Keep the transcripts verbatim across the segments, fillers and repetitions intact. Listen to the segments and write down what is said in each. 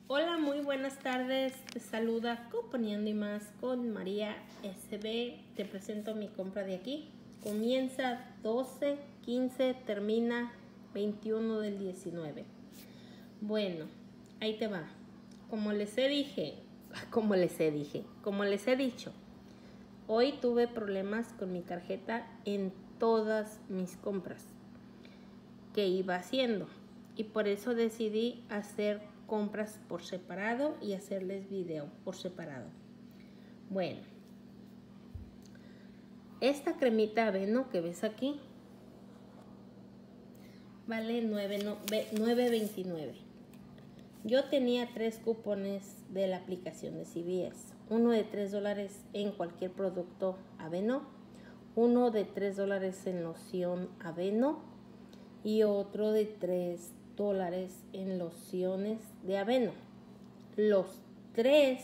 Hola, muy buenas tardes. Te saluda Componiendo y Más con María S B. Te presento mi compra de aquí. Comienza doce, quince, termina veintiuno del diecinueve. Bueno, ahí te va. Como les he dije, como les he dije, como les he dicho, hoy tuve problemas con mi tarjeta en todas mis compras que iba haciendo y por eso decidí hacer compras por separado y hacerles video por separado. Bueno, esta cremita aveno que ves aquí vale nueve veintinueve. Yo tenía tres cupones de la aplicación de C V S, uno de tres dólares en cualquier producto aveno, uno de tres dólares en loción aveno y otro de tres dólares en lociones de aveno. Los tres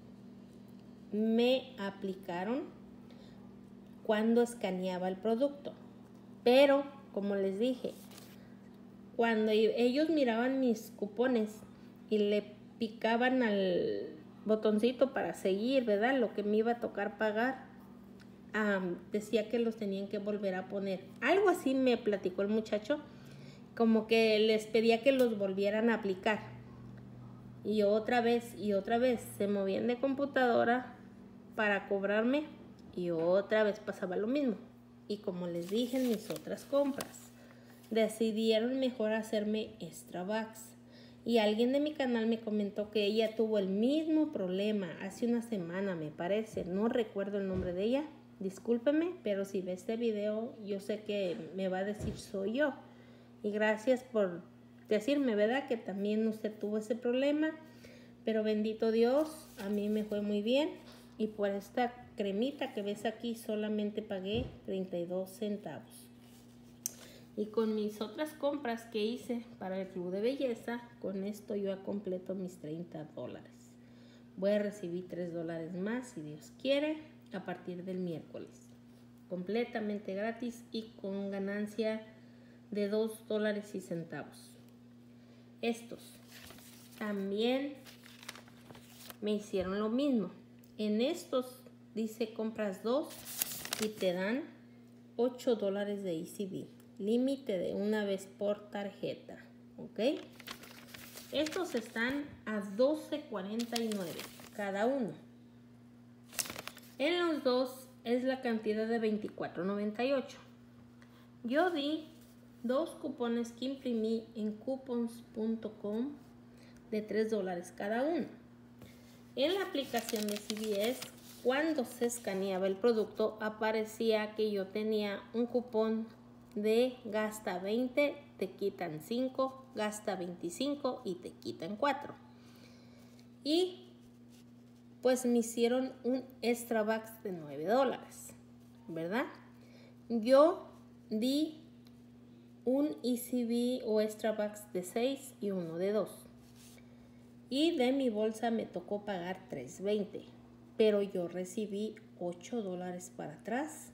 me aplicaron cuando escaneaba el producto, pero como les dije, cuando ellos miraban mis cupones y le picaban al botoncito para seguir, ¿verdad?, lo que me iba a tocar pagar, um, decía que los tenían que volver a poner. Algo así me platicó el muchacho, como que les pedía que los volvieran a aplicar. Y otra vez y otra vez se movían de computadora para cobrarme y otra vez pasaba lo mismo. Y como les dije en mis otras compras, decidieron mejor hacerme extra bucks. Y alguien de mi canal me comentó que ella tuvo el mismo problema hace una semana, me parece. No recuerdo el nombre de ella. Discúlpeme, pero si ve este video, yo sé que me va a decir soy yo. Y gracias por decirme, ¿verdad?, que también usted tuvo ese problema. Pero bendito Dios, a mí me fue muy bien. Y por esta cremita que ves aquí solamente pagué treinta y dos centavos. Y con mis otras compras que hice para el Club de Belleza, con esto yo completo mis treinta dólares. Voy a recibir tres dólares más, si Dios quiere, a partir del miércoles. Completamente gratis y con ganancia de dos dólares y centavos. Estos también me hicieron lo mismo. En estos dice compras dos y te dan ocho dólares de E C B. Límite de una vez por tarjeta, ¿ok? Estos están a doce cuarenta y nueve cada uno. En los dos es la cantidad de veinticuatro noventa y ocho. Yo di dos cupones que imprimí en coupons punto com de tres dólares cada uno. En la aplicación de C V S, cuando se escaneaba el producto, aparecía que yo tenía un cupón de gasta veinte, te quitan cinco, gasta veinticinco y te quitan cuatro. Y pues me hicieron un extra bucks de nueve dólares, ¿verdad? Yo di un E C B o extra bucks de seis y uno de dos. Y de mi bolsa me tocó pagar tres veinte, pero yo recibí ocho dólares para atrás.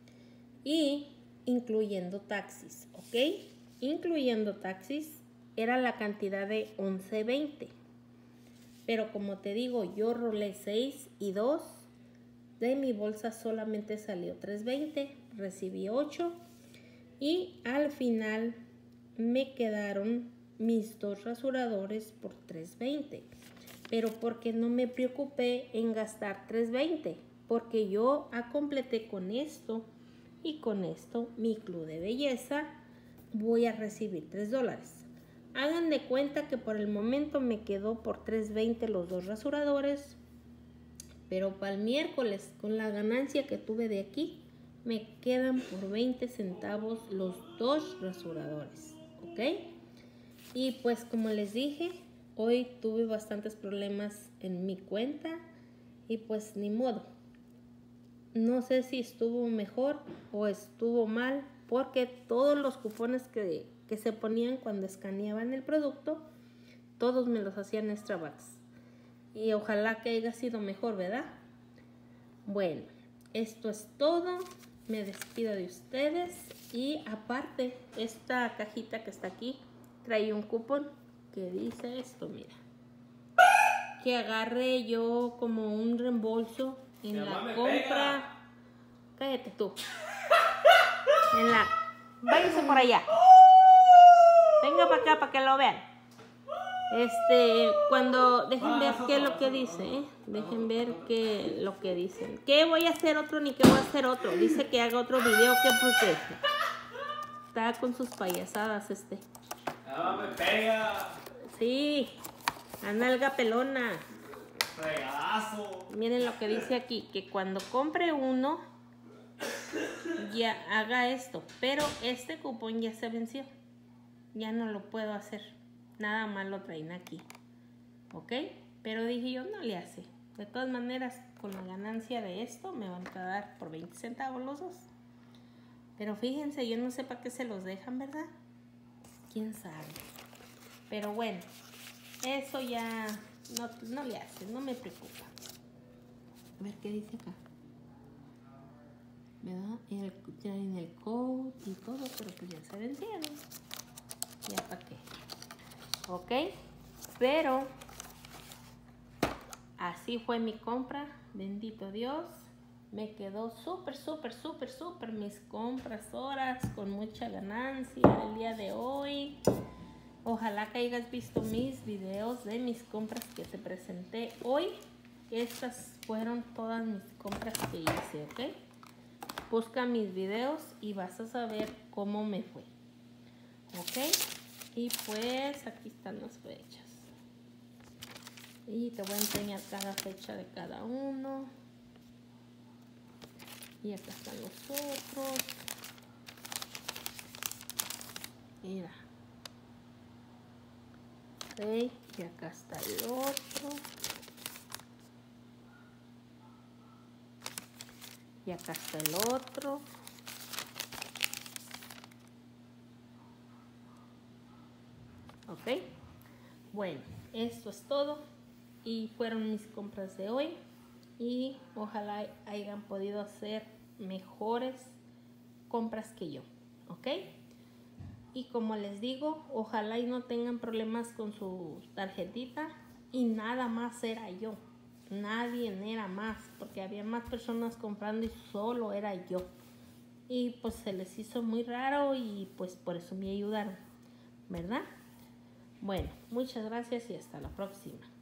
Y incluyendo taxis, ¿ok? Incluyendo taxis era la cantidad de once veinte. Pero como te digo, yo rolé seis y dos. De mi bolsa solamente salió tres veinte, recibí ocho. Y al final me quedaron mis dos rasuradores por tres veinte. Pero porque no me preocupé en gastar tres veinte, porque yo completé con esto. Y con esto, mi Club de Belleza, voy a recibir tres dólares. Hagan de cuenta que por el momento me quedó por tres veinte los dos rasuradores. Pero para el miércoles, con la ganancia que tuve de aquí, me quedan por veinte centavos los dos rasuradores. ¿Ok? Y pues como les dije, hoy tuve bastantes problemas en mi cuenta. Y pues ni modo. No sé si estuvo mejor o estuvo mal, porque todos los cupones que, que se ponían cuando escaneaban el producto, todos me los hacían extra bucks. Y ojalá que haya sido mejor, ¿verdad? Bueno, esto es todo. Me despido de ustedes. Y aparte, esta cajita que está aquí trae un cupón que dice esto, mira. que agarre yo como un reembolso en Mi mamá la me compra. pega. Cállate tú. En la... Váyase por allá. Venga para acá para que lo vean. Este, cuando... Dejen ver qué es lo que dice, ¿eh? Dejen ver qué lo que dicen. ¿Qué voy a hacer otro ni qué voy a hacer otro? Dice que haga otro video que porque está con sus payasadas este. Mi mamá me pega. Sí, a nalga pelona. Fregadazo. Miren lo que dice aquí, que cuando compre uno, ya haga esto. Pero este cupón ya se venció. Ya no lo puedo hacer. Nada más lo traen aquí. ¿Ok? Pero dije yo, no le hace. De todas maneras, con la ganancia de esto, me van a dar por veinte centavos los dos. Pero fíjense, yo no sé para qué se los dejan, ¿verdad? ¿Quién sabe? Pero bueno, eso ya no, no le hace, no me preocupa. A ver qué dice acá. ¿Verdad? El, tienen el code y todo, pero pues ya se vencieron. Ya para qué. ¿Ok? Pero así fue mi compra. Bendito Dios. Me quedó súper, súper, súper, súper mis compras horas con mucha ganancia el día de hoy. Ojalá que hayas visto mis videos de mis compras que te presenté hoy. Estas fueron todas mis compras que hice, ¿ok? Busca mis videos y vas a saber cómo me fue. ¿Ok? Y pues aquí están las fechas. Y te voy a enseñar cada fecha de cada uno. Y acá están los otros. Mira. Ok, y acá está el otro. Y acá está el otro. Ok. Bueno, esto es todo. Y fueron mis compras de hoy. Y ojalá hayan podido hacer mejores compras que yo. ¿Ok? Y como les digo, ojalá y no tengan problemas con su tarjetita. Y nada más era yo. Nadie era más. Porque había más personas comprando y solo era yo. Y pues se les hizo muy raro y pues por eso me ayudaron. ¿Verdad? Bueno, muchas gracias y hasta la próxima.